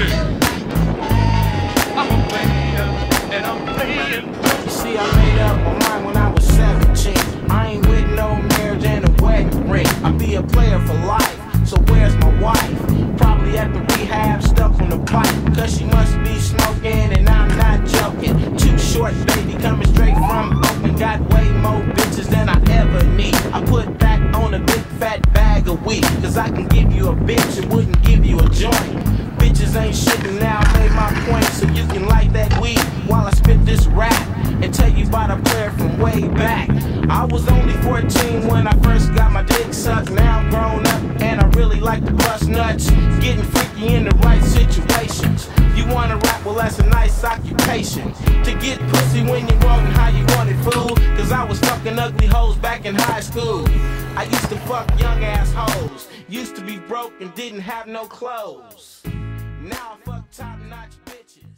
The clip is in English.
I'm a player, and I'm playing. You see, I made up my mind when I was 17. I ain't with no marriage and a wedding ring. I be a player for life, so where's my wife? Probably at the rehab, stuck on the pipe. Cause she must be smoking, and I'm not joking. Too short, baby, coming straight from Oakland. Got way more bitches than I ever need. I put that on a big fat bag of weed. Cause I can give you a bitch and wouldn't give you a joint. Bitches ain't shit, and now I made my point. So you can light that weed while I spit this rap and tell you about a player from way back. I was only 14 when I first got my dick sucked. Now I'm grown up and I really like to bust nuts. Getting freaky in the right situations. You wanna rap? Well, that's a nice occupation. To get pussy when you want and how you want it, fool. Cause I was fucking ugly hoes back in high school. I used to fuck young ass hoes. Used to be broke and didn't have no clothes. Now I fuck top notch bitches.